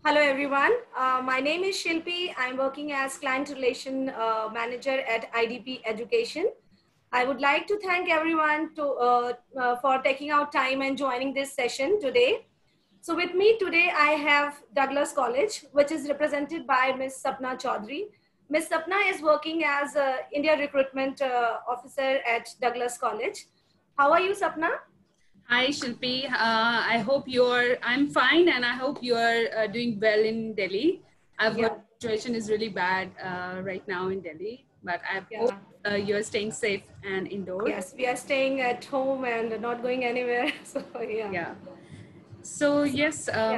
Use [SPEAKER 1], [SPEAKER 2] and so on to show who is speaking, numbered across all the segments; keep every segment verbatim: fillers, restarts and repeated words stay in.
[SPEAKER 1] Hello everyone, uh, my name is Shilpi. I'm working as Client Relation uh, Manager at I D P Education. I would like to thank everyone to, uh, uh, for taking out time and joining this session today. So with me today, I have Douglas College, which is represented by Miz Sapna Chaudhary. Miz Sapna is working as a India Recruitment uh, Officer at Douglas College. How are you, Sapna?
[SPEAKER 2] Hi, Shilpi. Uh, I hope you're, I'm fine and I hope you're uh, doing well in Delhi. I've
[SPEAKER 1] Yeah.
[SPEAKER 2] heard the situation is really bad uh, right now in Delhi, but I hope
[SPEAKER 1] Yeah.
[SPEAKER 2] uh, you're staying safe and indoors.
[SPEAKER 1] Yes, we are staying at home and not going anywhere. So yeah.
[SPEAKER 2] Yeah. So yes, uh,
[SPEAKER 1] Yeah.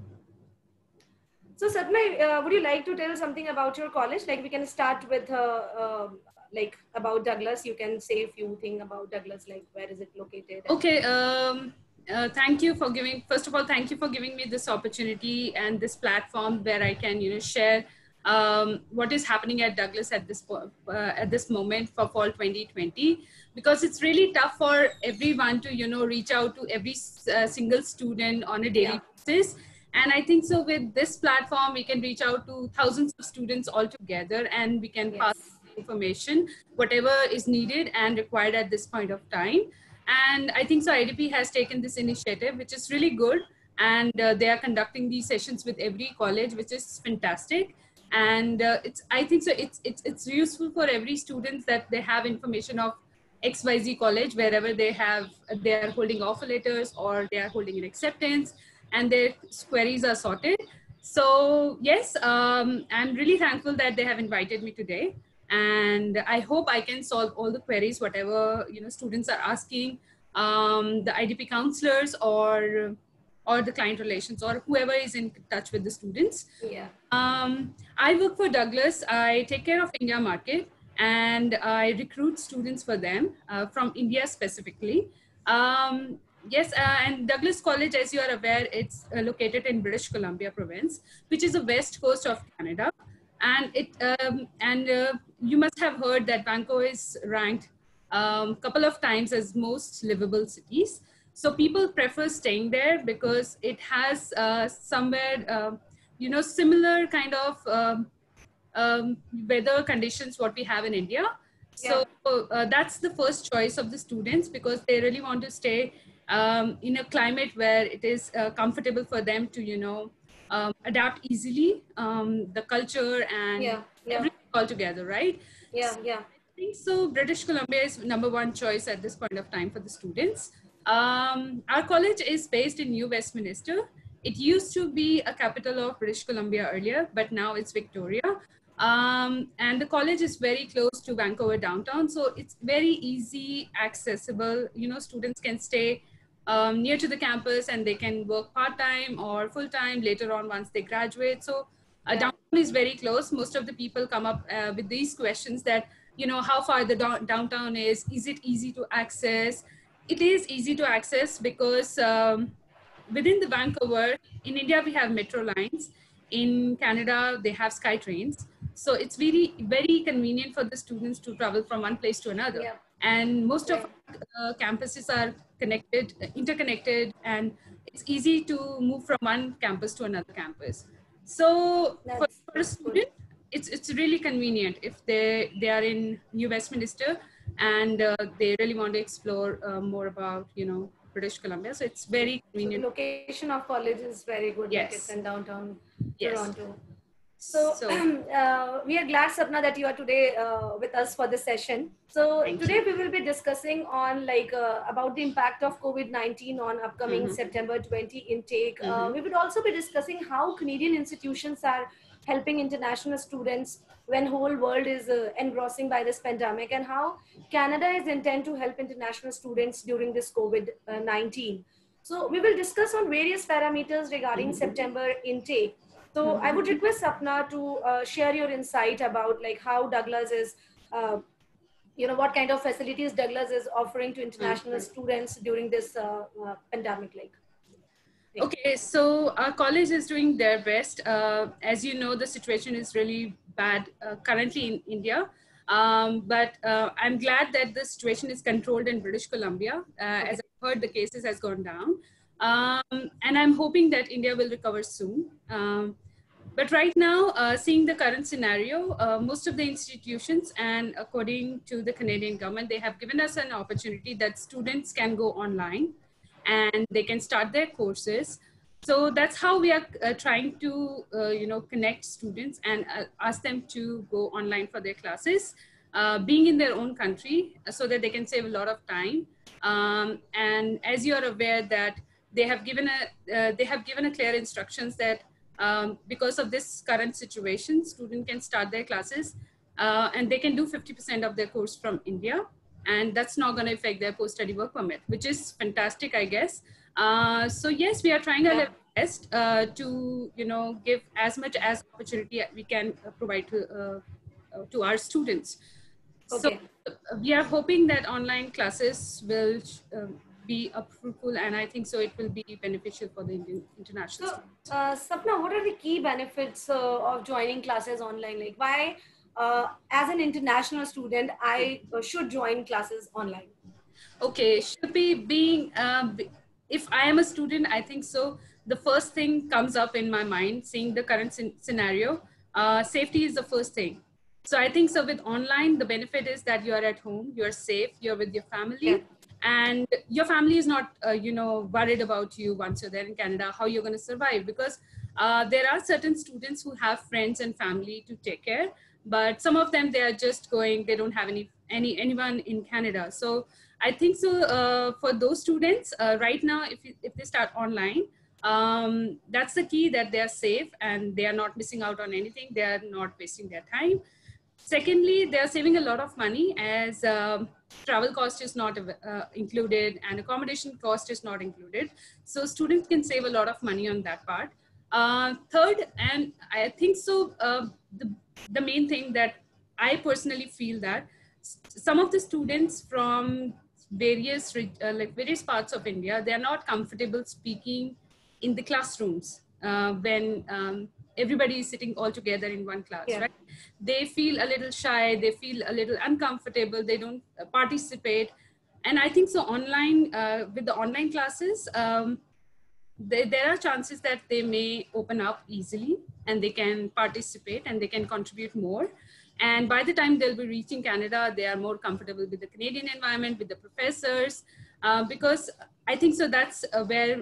[SPEAKER 1] So Sapna, uh, would you like to tell something about your college? Like we can start with uh, uh, like about Douglas. You can say a few things about Douglas, like where is it located? And
[SPEAKER 2] okay. Um, uh, thank you for giving, first of all, thank you for giving me this opportunity and this platform where I can, you know, share um, what is happening at Douglas at this po- uh, at this moment for fall twenty twenty, because it's really tough for everyone to, you know, reach out to every uh, single student on a
[SPEAKER 1] yeah.
[SPEAKER 2] daily basis. And I think so with this platform, we can reach out to thousands of students all together and we can pass
[SPEAKER 1] Yes.
[SPEAKER 2] information, whatever is needed and required at this point of time. And I think so I D P has taken this initiative, which is really good. And uh, they are conducting these sessions with every college, which is fantastic. And uh, it's, I think so it's, it's, it's useful for every student that they have information of X Y Z college, wherever they have, they are holding offer letters or they are holding an acceptance and their queries are sorted. So yes, um, I'm really thankful that they have invited me today. And I hope I can solve all the queries, whatever, you know, students are asking, um, the I D P counselors or, or the client relations or whoever is in touch with the students.
[SPEAKER 1] Yeah.
[SPEAKER 2] Um, I work for Douglas. I take care of India market and I recruit students for them uh, from India specifically. Um, yes, uh, and Douglas College, as you are aware, it's uh, located in British Columbia province, which is the west coast of Canada. And it um, and uh, you must have heard that Vancouver is ranked a um, couple of times as most livable cities. So people prefer staying there because it has uh, somewhere, uh, you know, similar kind of um, um, weather conditions what we have in India.
[SPEAKER 1] Yeah.
[SPEAKER 2] So uh, that's the first choice of the students because they really want to stay um, in a climate where it is uh, comfortable for them to, you know, um, adapt easily, um, the culture and
[SPEAKER 1] Yeah. Yeah.
[SPEAKER 2] everything all together, right?
[SPEAKER 1] Yeah.
[SPEAKER 2] So
[SPEAKER 1] Yeah.
[SPEAKER 2] I think so British Columbia is number one choice at this point of time for the students. Um, our college is based in New Westminster. It used to be a capital of British Columbia earlier, but now it's Victoria. Um, and the college is very close to Vancouver downtown, so it's very easy, accessible. You know, students can stay um, near to the campus and they can work part-time or full-time later on once they graduate. So uh,
[SPEAKER 1] Yeah.
[SPEAKER 2] downtown is very close. Most of the people come up uh, with these questions that, you know, how far the do- downtown is, is it easy to access? It is easy to access because um, within the Vancouver, in India, we have metro lines. In Canada, they have sky trains. So it's very, very convenient for the students to travel from one place to another.
[SPEAKER 1] Yeah.
[SPEAKER 2] And most of
[SPEAKER 1] Yeah.
[SPEAKER 2] our uh, campuses are connected, interconnected, and it's easy to move from one campus to another campus. So for,
[SPEAKER 1] That's
[SPEAKER 2] for a
[SPEAKER 1] that's good.
[SPEAKER 2] student, it's it's really convenient if they they are in New Westminster and uh, they really want to explore uh, more about, you know, British Columbia. So it's very
[SPEAKER 1] So the
[SPEAKER 2] convenient.
[SPEAKER 1] location of college is very good, like it's
[SPEAKER 2] Yes,
[SPEAKER 1] in downtown
[SPEAKER 2] yes.
[SPEAKER 1] Toronto. So
[SPEAKER 2] So
[SPEAKER 1] uh, we are glad, Sapna, that you are today uh, with us for this session. So
[SPEAKER 2] thank
[SPEAKER 1] today
[SPEAKER 2] you.
[SPEAKER 1] we will be discussing on like uh, about the impact of COVID nineteen on upcoming
[SPEAKER 2] Mm-hmm.
[SPEAKER 1] September twenty intake. Uh,
[SPEAKER 2] Mm-hmm.
[SPEAKER 1] we would also be discussing how Canadian institutions are helping international students when whole world is uh, engrossing by this pandemic, and how Canada is intent to help international students during this COVID nineteen. So we will discuss on various parameters regarding September intake. So I would request Sapna to uh, share your insight about like how Douglas is, uh, you know, what kind of facilities Douglas is offering to international students during this uh, uh, pandemic like thing.
[SPEAKER 2] Okay, so our college is doing their best. Uh, as you know, the situation is really bad uh, currently in India. Um, but uh, I'm glad that the situation is controlled in British Columbia. Uh, as
[SPEAKER 1] Okay.
[SPEAKER 2] I've heard, the cases has gone down. Um, and I'm hoping that India will recover soon. Um, but right now, uh, seeing the current scenario, uh, most of the institutions, and according to the Canadian government, they have given us an opportunity that students can go online and they can start their courses. So that's how we are uh, trying to, uh, you know, connect students and uh, ask them to go online for their classes, uh, being in their own country, so that they can save a lot of time. Um, and as you are aware that they have given a uh, they have given a clear instructions that um, because of this current situation, student can start their classes uh, and they can do fifty percent of their course from India, and that's not going to affect their post-study work permit, which is fantastic, I guess. Uh, so yes, we are trying our
[SPEAKER 1] Yeah.
[SPEAKER 2] level best uh, to, you know, give as much as opportunity we can uh, provide to uh, uh, to our students. So
[SPEAKER 1] Okay.
[SPEAKER 2] uh, we are hoping that online classes will um, be uh, fruitful, and I think so it will be beneficial for the Indian international
[SPEAKER 1] So,
[SPEAKER 2] students.
[SPEAKER 1] uh, Sapna, what are the key benefits uh, of joining classes online? Like, why, uh, as an international student, I uh, should join classes online?
[SPEAKER 2] Okay, Shilpi, being um, b- if I am a student, I think so. The first thing comes up in my mind, seeing the current scen- scenario. Uh, safety is the first thing. So I think so. With online, the benefit is that you are at home, you are safe, you're with your
[SPEAKER 1] Yeah.
[SPEAKER 2] family, and your family is not, uh, you know, worried about you once you're there in Canada, how you're going to survive, because uh, there are certain students who have friends and family to take care, but some of them they are just going, they don't have any any anyone in Canada. So I think so uh, for those students uh, right now, if, you, if they start online, um, that's the key, that they are safe and they are not missing out on anything. They are not wasting their time. Secondly, they are saving a lot of money, as um, travel cost is not uh, included and accommodation cost is not included. So students can save a lot of money on that part. Uh, third, and I think so, uh, the, the main thing that I personally feel that some of the students from various uh, like various parts of India, they are not comfortable speaking in the classrooms uh, when um, everybody is sitting all together in one class,
[SPEAKER 1] Yeah.
[SPEAKER 2] right? They feel a little shy, they feel a little uncomfortable, they don't uh, participate. And I think so online, uh, with the online classes, um, there, there are chances that they may open up easily and they can participate and they can contribute more. And by the time they'll be reaching Canada, they are more comfortable with the Canadian environment, with the professors, uh, because I think so that's uh, where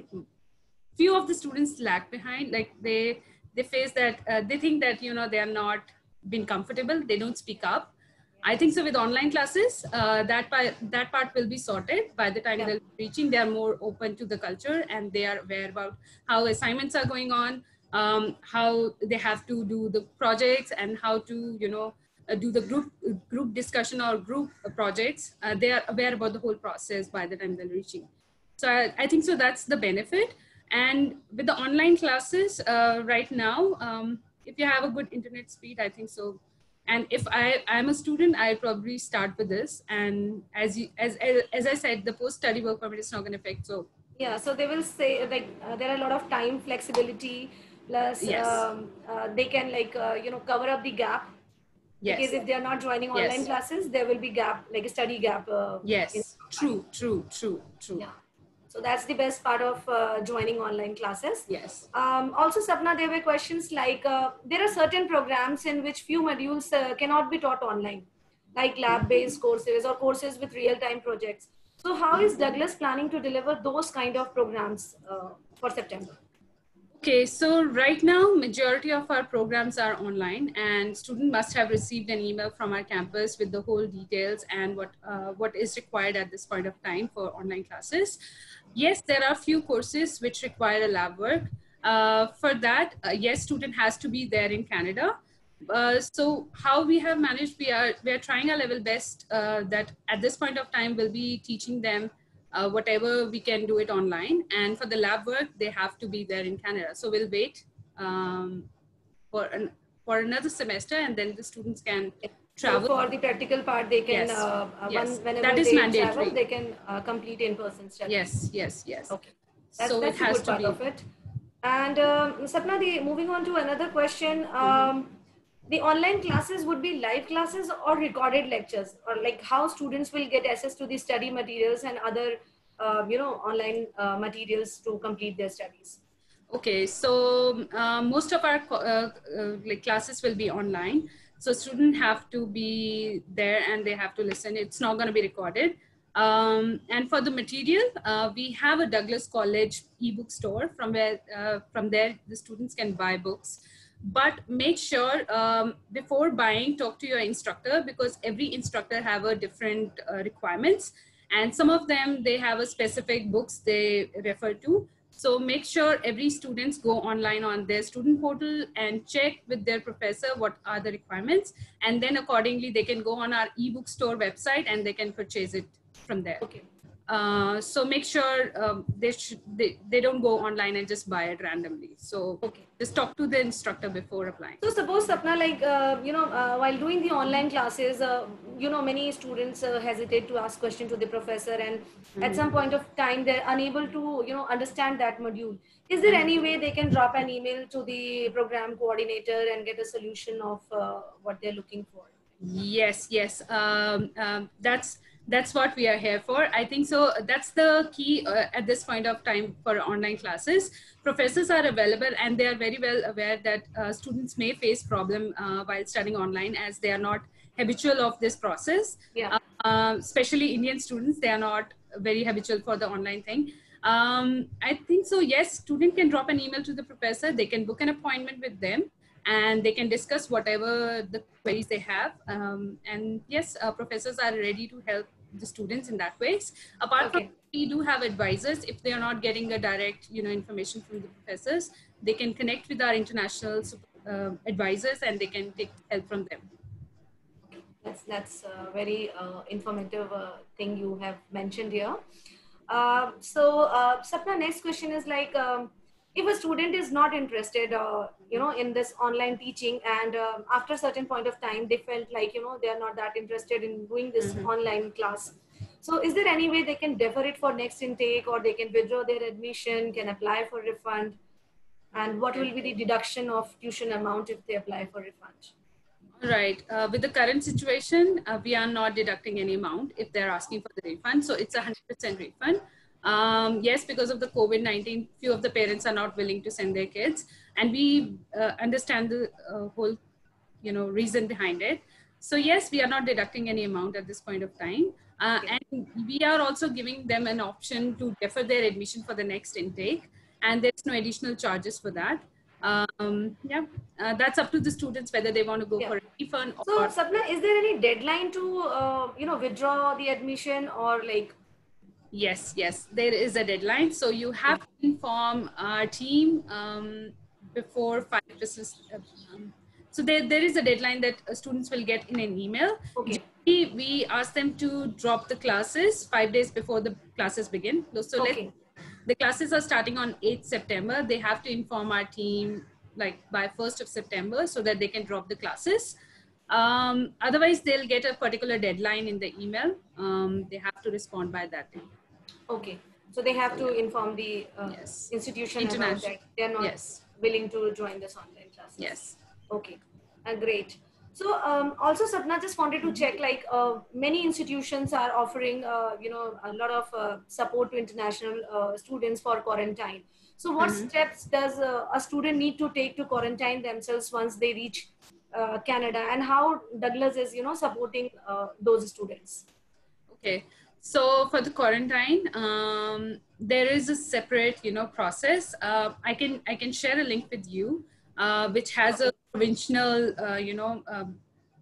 [SPEAKER 2] few of the students lag behind. Like they they face that uh, they think that, you know, they are not being comfortable, they don't speak up. I think so with online classes, uh, that part that part will be sorted. By the time
[SPEAKER 1] Yeah.
[SPEAKER 2] they're reaching, they are more open to the culture and they are aware about how assignments are going on, um, how they have to do the projects, and how to, you know, uh, do the group group discussion or group uh, projects. Uh, they are aware about the whole process by the time they're reaching. So I, I think so that's the benefit. And with the online classes uh, right now, um, if you have a good internet speed, I think so. And if I am a student, I probably start with this. And as you, as as, as I said, the post study work permit is not going to affect. So
[SPEAKER 1] Yeah. So they will say like uh, there are a lot of time flexibility, plus
[SPEAKER 2] yes,
[SPEAKER 1] um, uh, they can like uh, you know cover up the gap, because
[SPEAKER 2] yes,
[SPEAKER 1] if they are not joining online
[SPEAKER 2] yes,
[SPEAKER 1] classes, there will be gap, like a study gap uh, in
[SPEAKER 2] yes.
[SPEAKER 1] time.
[SPEAKER 2] True, true, true, true.
[SPEAKER 1] Yeah. So that's the best part of uh, joining online classes.
[SPEAKER 2] Yes.
[SPEAKER 1] Um, also, Sapna, there were questions like uh, there are certain programs in which few modules uh, cannot be taught online, like lab-based courses or courses with real-time projects. So, how is Douglas planning to deliver those kind of programs uh, for September?
[SPEAKER 2] Okay, so right now, majority of our programs are online, and student must have received an email from our campus with the whole details and what uh, what is required at this point of time for online classes. Yes, there are few courses which require a lab work. Uh, for that, uh, yes, student has to be there in Canada. Uh, so how we have managed, we are we are trying our level best uh, that at this point of time we'll be teaching them uh, whatever we can do it online. And for the lab work, they have to be there in Canada. So we'll wait um, for an, for another semester, and then the students can
[SPEAKER 1] So,
[SPEAKER 2] travel.
[SPEAKER 1] for the practical part, they can
[SPEAKER 2] Yes,
[SPEAKER 1] uh, uh, one
[SPEAKER 2] yes,
[SPEAKER 1] whenever
[SPEAKER 2] that is
[SPEAKER 1] they travel,
[SPEAKER 2] mandatory.
[SPEAKER 1] they can uh, complete in-person study.
[SPEAKER 2] Yes, yes, yes.
[SPEAKER 1] Okay, that's
[SPEAKER 2] So it
[SPEAKER 1] that's the
[SPEAKER 2] has
[SPEAKER 1] good
[SPEAKER 2] to
[SPEAKER 1] part
[SPEAKER 2] be.
[SPEAKER 1] of it. And um, Sapna, the, moving on to another question, um, the online classes would be live classes or recorded lectures, or like how students will get access to the study materials and other uh, you know, online uh, materials to complete their studies?
[SPEAKER 2] Okay, so uh, most of our uh, uh, like classes will be online. So students have to be there and they have to listen. It's not going to be recorded. Um, and for the material, uh, we have a Douglas College ebook store from where uh, from there the students can buy books. But make sure um, before buying, talk to your instructor, because every instructor have a different uh, requirements, and some of them they have a specific books they refer to. So make sure every students go online on their student portal and check with their professor what are the requirements, and then accordingly they can go on our ebook store website and they can purchase it from there.
[SPEAKER 1] Okay.
[SPEAKER 2] Uh, so make sure um, they should they, they don't go online and just buy it randomly. So
[SPEAKER 1] Okay.
[SPEAKER 2] just talk to the instructor before applying.
[SPEAKER 1] So suppose, Sapna, like, uh, you know, uh, while doing the online classes, uh, you know, many students uh, hesitate to ask question to the professor, and
[SPEAKER 2] Mm-hmm.
[SPEAKER 1] at some point of time, they're unable to, you know, understand that module. Is there any way they can drop an email to the program coordinator and get a solution of uh, what they're looking for?
[SPEAKER 2] Yes, yes. Um, um, that's that's what we are here for. I think so. That's the key uh, at this point of time for online classes. Professors are available and they are very well aware that uh, students may face problem uh, while studying online, as they are not habitual of this process.
[SPEAKER 1] Yeah.
[SPEAKER 2] Uh, especially Indian students, they are not very habitual for the online thing. Um, I think so. Yes, student can drop an email to the professor. They can book an appointment with them, and they can discuss whatever the queries they have. Um, and yes, uh, professors are ready to help the students in that ways. Apart
[SPEAKER 1] Okay.
[SPEAKER 2] from, we do have advisors. If they are not getting a direct, you know, information from the professors, they can connect with our international uh, advisors and they can take help from them.
[SPEAKER 1] That's that's a very uh, informative uh, thing you have mentioned here. Uh, so, uh, Sapna, next question is like, um, if a student is not interested, uh, you know, in this online teaching, and uh, after a certain point of time, they felt like, you know, they are not that interested in doing this
[SPEAKER 2] Mm-hmm.
[SPEAKER 1] online class. So, is there any way they can defer it for next intake, or they can withdraw their admission, can apply for refund? And what will be the deduction of tuition amount if they apply for refund?
[SPEAKER 2] Right. Uh, with the current situation, uh, we are not deducting any amount if they're asking for the refund. So it's a one hundred percent refund. Um, yes, because of the COVID nineteen, few of the parents are not willing to send their kids. And we uh, understand the uh, whole, you know, reason behind it. So yes, we are not deducting any amount at this point of time. Uh,
[SPEAKER 1] Okay.
[SPEAKER 2] and we are also giving them an option to defer their admission for the next intake. And there's no additional charges for that. Um, yeah, uh, that's up to the students whether they want to go
[SPEAKER 1] Yeah.
[SPEAKER 2] for a refund
[SPEAKER 1] So,
[SPEAKER 2] or.
[SPEAKER 1] Sapna, is there any deadline to, uh, you know, withdraw the admission, or like?
[SPEAKER 2] Yes, yes, there is a deadline. So you have to inform our team um, before five business. Um, so there, there is a deadline that uh, students will get in an email.
[SPEAKER 1] Okay.
[SPEAKER 2] Generally, we ask them to drop the classes five days before the classes begin. So let's,
[SPEAKER 1] Okay.
[SPEAKER 2] the classes are starting on eighth September. They have to inform our team like by first of September so that they can drop the classes. Um, otherwise, they'll get a particular deadline in the email. Um, they have to respond by that day.
[SPEAKER 1] Okay. So they have
[SPEAKER 2] So,
[SPEAKER 1] to
[SPEAKER 2] yeah.
[SPEAKER 1] inform the uh,
[SPEAKER 2] Yes.
[SPEAKER 1] institution about
[SPEAKER 2] International.
[SPEAKER 1] that they are not
[SPEAKER 2] Yes.
[SPEAKER 1] willing to join this online classes.
[SPEAKER 2] Yes.
[SPEAKER 1] Okay. Uh, great. So um, also, Sapna, just wanted to check, like uh, many institutions are offering, uh, you know, a lot of uh, support to international uh, students for quarantine. So what
[SPEAKER 2] Mm-hmm.
[SPEAKER 1] steps does uh, a student need to take to quarantine themselves once they reach uh, Canada, and how Douglas is, you know, supporting uh, those students?
[SPEAKER 2] Okay. So for the quarantine, um, there is a separate, you know, process. Uh, I can I can share a link with you, uh, which has a provincial, uh, you know, um,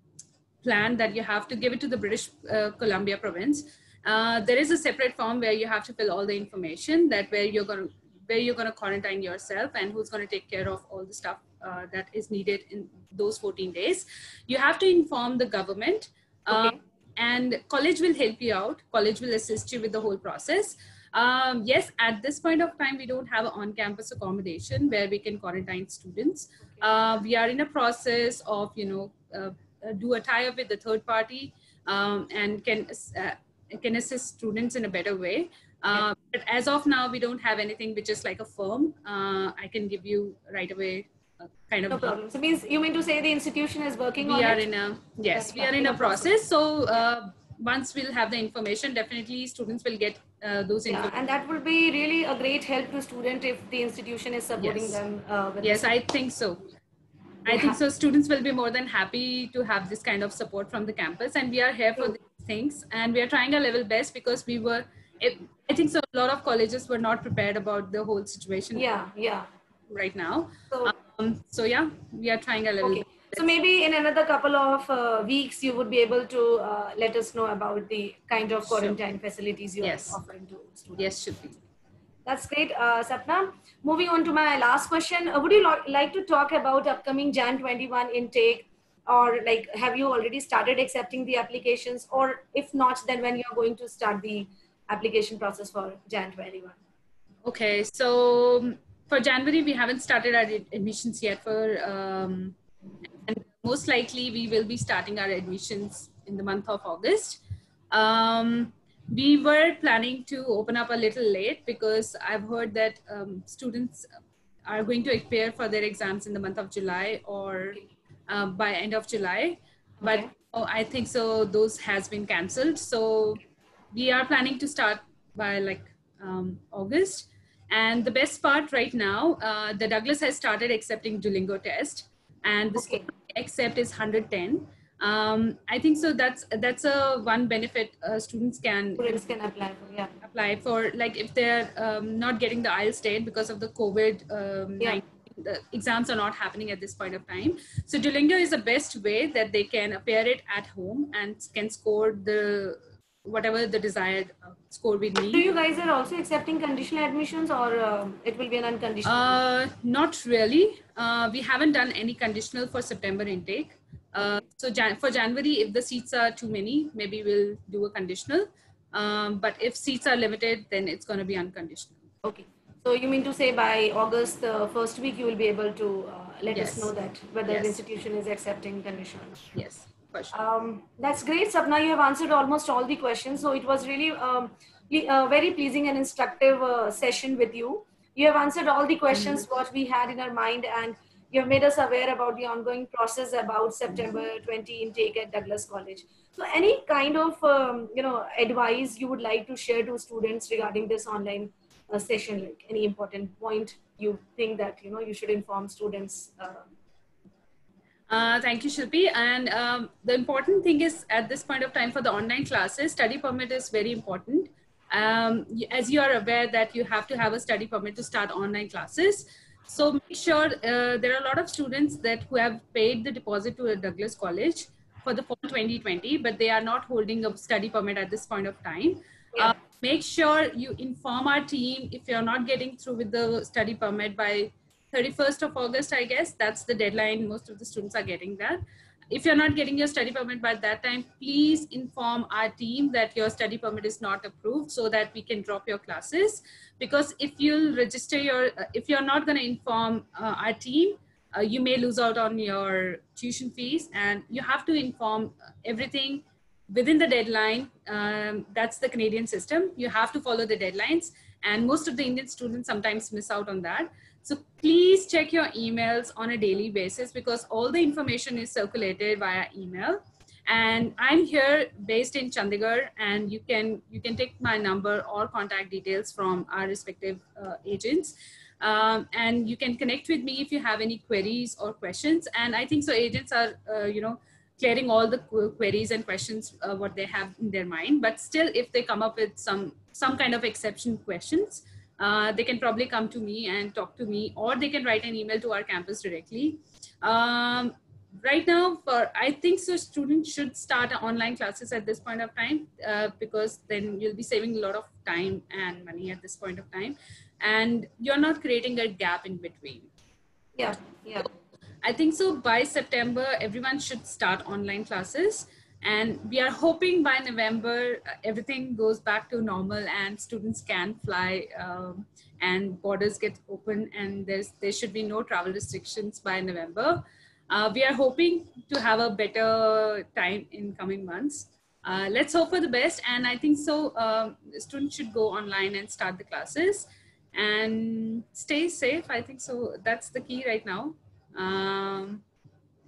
[SPEAKER 2] plan that you have to give it to the British uh, Columbia province. Uh, there is a separate form where you have to fill all the information that where you're going to where you're going to quarantine yourself and who's going to take care of all the stuff uh, that is needed in those fourteen days. You have to inform the government. Uh,
[SPEAKER 1] Okay.
[SPEAKER 2] and college will help you out. College will assist you with the whole process. Um, yes, at this point of time, we don't have an on-campus accommodation where we can quarantine students. Uh, we are in a process of, you know, uh, do a tie-up with the third party um, and can uh, can assist students in a better way. Uh, but as of now, we don't have anything which is like a firm. Uh, I can give you right away. Uh, kind of.
[SPEAKER 1] No problem. So means you mean to say the institution is working
[SPEAKER 2] We
[SPEAKER 1] on
[SPEAKER 2] are
[SPEAKER 1] it?
[SPEAKER 2] in a yes,
[SPEAKER 1] Uh,
[SPEAKER 2] we
[SPEAKER 1] yeah,
[SPEAKER 2] are in,
[SPEAKER 1] in
[SPEAKER 2] a
[SPEAKER 1] a process.
[SPEAKER 2] process. So uh, once we'll have the information, definitely students will get uh, those
[SPEAKER 1] Yeah,
[SPEAKER 2] information.
[SPEAKER 1] and that would be really a great help to student if the institution is supporting
[SPEAKER 2] Yes.
[SPEAKER 1] them uh, with
[SPEAKER 2] Yes,
[SPEAKER 1] this.
[SPEAKER 2] I think so. I think
[SPEAKER 1] Yeah,
[SPEAKER 2] so. Students will be more than happy to have this kind of support from the campus, and we are here for
[SPEAKER 1] true.
[SPEAKER 2] these things, and we are trying our level best because we were. It, I think so. A lot of colleges were not prepared about the whole situation
[SPEAKER 1] Yeah, yeah.
[SPEAKER 2] right now.
[SPEAKER 1] So,
[SPEAKER 2] Um, so yeah, we are trying our level
[SPEAKER 1] okay.
[SPEAKER 2] best.
[SPEAKER 1] So
[SPEAKER 2] Let's,
[SPEAKER 1] maybe in another couple of uh, weeks, you would be able to uh, let us know about the kind of
[SPEAKER 2] sure.
[SPEAKER 1] quarantine facilities you are
[SPEAKER 2] Yes.
[SPEAKER 1] offering to
[SPEAKER 2] Yes,
[SPEAKER 1] students.
[SPEAKER 2] should be.
[SPEAKER 1] That's great, uh, Sapna. Moving on to my last question, uh, would you lo- like to talk about upcoming Jan twenty-one intake, or like have you already started accepting the applications, or if not, then when you're going to start the application process for Jan twenty-one?
[SPEAKER 2] Okay, so um, for January we haven't started our ad- admissions yet. For um, and most likely we will be starting our admissions in the month of August. Um, we were planning to open up a little late because I've heard that um, students are going to appear for their exams in the month of July or
[SPEAKER 1] Okay.
[SPEAKER 2] uh, by end of July. But
[SPEAKER 1] Okay.
[SPEAKER 2] oh, I think so those has been cancelled. So we are planning to start by like um, August. And the best part right now, uh, the Douglas has started accepting Duolingo test, and the score
[SPEAKER 1] Okay.
[SPEAKER 2] accept is one hundred ten. Um, I think so. That's that's a one benefit uh, students can you know,
[SPEAKER 1] Students can apply for, yeah.
[SPEAKER 2] apply for. Like if they're um, not getting the I E L T S state because of the COVID um,
[SPEAKER 1] Yeah.
[SPEAKER 2] nineteen, the exams are not happening at this point of time. So Duolingo is the best way that they can appear it at home and can score the whatever the desired uh, score we
[SPEAKER 1] Do
[SPEAKER 2] need.
[SPEAKER 1] you guys are also accepting conditional admissions, or uh, it will be an unconditional one?
[SPEAKER 2] Uh, not really. Uh, we haven't done any conditional for September intake. Uh,
[SPEAKER 1] Okay.
[SPEAKER 2] so Jan- for January, if the seats are too many, maybe we'll do a conditional. Um, but if seats are limited, then it's going to be unconditional.
[SPEAKER 1] Okay. So you mean to say by August, the first week, you will be able to uh, let us know
[SPEAKER 2] Yes.
[SPEAKER 1] that whether the
[SPEAKER 2] Yes.
[SPEAKER 1] institution is accepting conditional.
[SPEAKER 2] Yes. For sure.
[SPEAKER 1] Um, that's great, Sapna. You have answered almost all the questions. So it was really um, ple- uh, very pleasing and instructive uh, session with you. You have answered all the questions what we had in our mind, and you have made us aware about the ongoing process about September twenty intake at Douglas College. So any kind of um, you know advice you would like to share to students regarding this online uh, session, like any important point you think that you know you should inform students. Uh,
[SPEAKER 2] Uh, thank you, Shilpi. And um, the important thing is at this point of time for the online classes, study permit is very important. Um, y- as you are aware that you have to have a study permit to start online classes. So make sure uh, there are a lot of students that who have paid the deposit to a Douglas College for the fall twenty twenty, but they are not holding a study permit at this point of time. Uh,
[SPEAKER 1] yeah.
[SPEAKER 2] make sure you inform our team if you're not getting through with the study permit by thirty-first of August, I guess. That's the deadline. Most of the students are getting that. If you're not getting your study permit by that time, please inform our team that your study permit is not approved so that we can drop your classes. Because if you'll register your, uh, if you're not going to inform uh, our team, uh, you may lose out on your tuition fees, and you have to inform everything within the deadline. Um, that's the Canadian system. You have to follow the deadlines, and most of the Indian students sometimes miss out on that. So please check your emails on a daily basis because all the information is circulated via email. And I'm here based in Chandigarh, and you can you can take my number or contact details from our respective uh, agents. Um, and you can connect with me if you have any queries or questions. And I think so agents are, uh, you know, clearing all the queries and questions uh, what they have in their mind. But still, if they come up with some some kind of exception questions, uh, they can probably come to me and talk to me, or they can write an email to our campus directly. Um, right now, for I think so, students should start online classes at this point of time uh, because then you'll be saving a lot of time and money at this point of time, and you're not creating a gap in between.
[SPEAKER 1] Yeah. Yeah.
[SPEAKER 2] I think so by September, everyone should start online classes. And we are hoping by November, uh, everything goes back to normal and students can fly um, and borders get open and there's, there should be no travel restrictions by November. Uh, we are hoping to have a better time in coming months. Uh, let's hope for the best. And I think so, um, students should go online and start the classes and stay safe. I think so. That's the key right now. Um,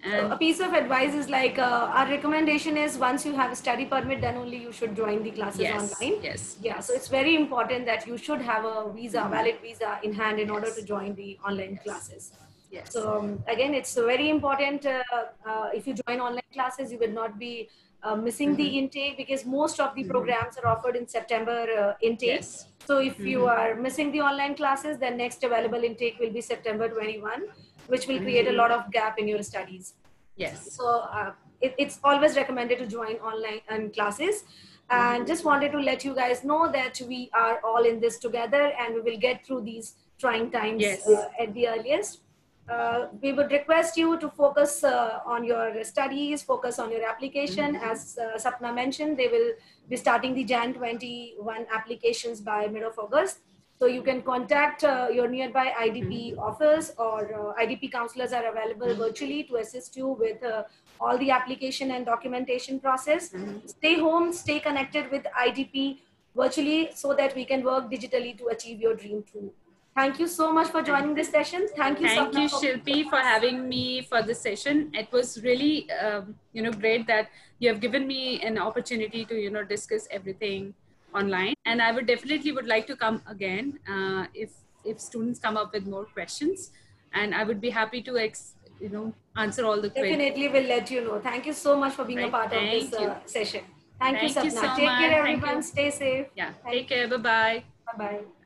[SPEAKER 1] So a piece of advice is like uh, our recommendation is once you have a study permit, then only you should join the classes
[SPEAKER 2] Yes,
[SPEAKER 1] online.
[SPEAKER 2] yes,
[SPEAKER 1] Yeah, so
[SPEAKER 2] yes.
[SPEAKER 1] it's very important that you should have a visa, valid visa in hand in order to
[SPEAKER 2] Yes,
[SPEAKER 1] join the online
[SPEAKER 2] yes,
[SPEAKER 1] classes.
[SPEAKER 2] yes.
[SPEAKER 1] So um, again, it's very important. Uh, uh, if you join online classes, you will not be uh, missing the
[SPEAKER 2] Mm-hmm.
[SPEAKER 1] intake because most of the
[SPEAKER 2] Mm-hmm.
[SPEAKER 1] programs are offered in September uh, intake.
[SPEAKER 2] Yes.
[SPEAKER 1] So if you
[SPEAKER 2] Mm-hmm.
[SPEAKER 1] are missing the online classes, then next available intake will be September twenty-first, which will create a
[SPEAKER 2] Mm-hmm.
[SPEAKER 1] lot of gap in your studies.
[SPEAKER 2] Yes.
[SPEAKER 1] So uh, it, it's always recommended to join online and classes. And
[SPEAKER 2] Mm-hmm.
[SPEAKER 1] just wanted to let you guys know that we are all in this together and we will get through these trying times
[SPEAKER 2] Yes.
[SPEAKER 1] uh, at the earliest. Uh, we would request you to focus uh, on your studies, focus on your application.
[SPEAKER 2] Mm-hmm.
[SPEAKER 1] As uh, Sapna mentioned, they will be starting the Jan twenty-one applications by mid of August. So you can contact uh, your nearby I D P
[SPEAKER 2] Mm-hmm.
[SPEAKER 1] office, or uh, I D P counselors are available virtually to assist you with uh, all the application and documentation process.
[SPEAKER 2] Mm-hmm.
[SPEAKER 1] Stay home, stay connected with I D P virtually so that we can work digitally to achieve your dream too. Thank you so much for
[SPEAKER 2] Thank
[SPEAKER 1] joining this session. Thank you,
[SPEAKER 2] Thank
[SPEAKER 1] Sapna,
[SPEAKER 2] you,
[SPEAKER 1] for being with
[SPEAKER 2] Shilpi, for
[SPEAKER 1] us.
[SPEAKER 2] having me for this session. It was really, um, you know, great that you have given me an opportunity to, you know, discuss everything online. And I would definitely would like to come again uh, if if students come up with more questions, and I would be happy to, ex, you know, answer all the queries.
[SPEAKER 1] Definitely will let you know. Thank you so much for being a
[SPEAKER 2] Right?
[SPEAKER 1] part of this
[SPEAKER 2] Thank you.
[SPEAKER 1] uh, session. Thank you,
[SPEAKER 2] Thank you
[SPEAKER 1] Sapna.
[SPEAKER 2] so
[SPEAKER 1] Take care,
[SPEAKER 2] much. Thank
[SPEAKER 1] everyone.
[SPEAKER 2] you.
[SPEAKER 1] Stay safe.
[SPEAKER 2] Yeah.
[SPEAKER 1] Thank
[SPEAKER 2] Take
[SPEAKER 1] you.
[SPEAKER 2] care. Bye bye.
[SPEAKER 1] Bye bye.